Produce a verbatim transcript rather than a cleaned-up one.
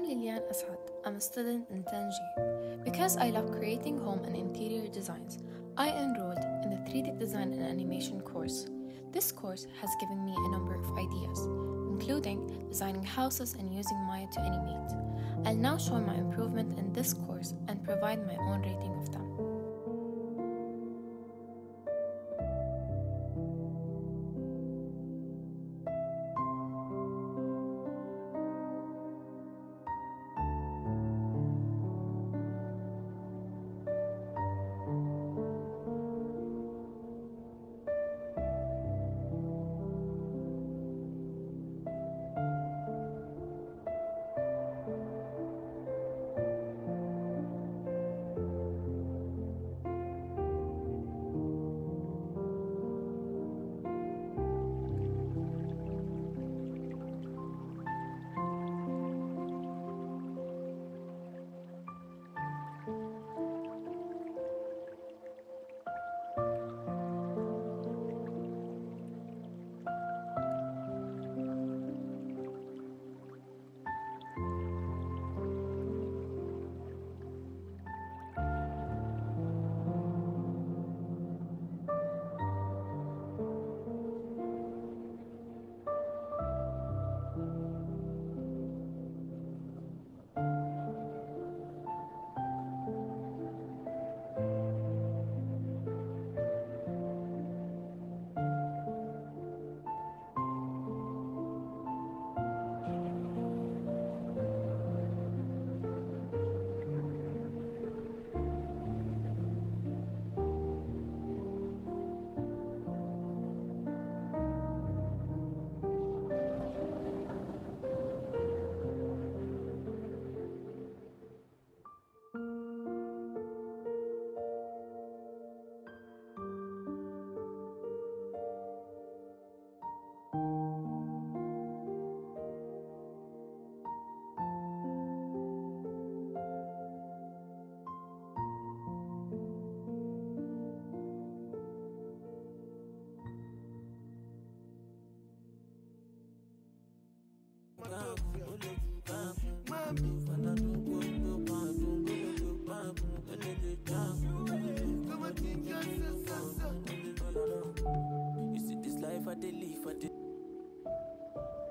Lilian Asad. I'm a student in ten G. Because I love creating home and interior designs, I enrolled in the three D Design and Animation course. This course has given me a number of ideas, including designing houses and using Maya to animate. I'll now show my improvement in this course and provide my own rating of them. You see this life I dey live, I dey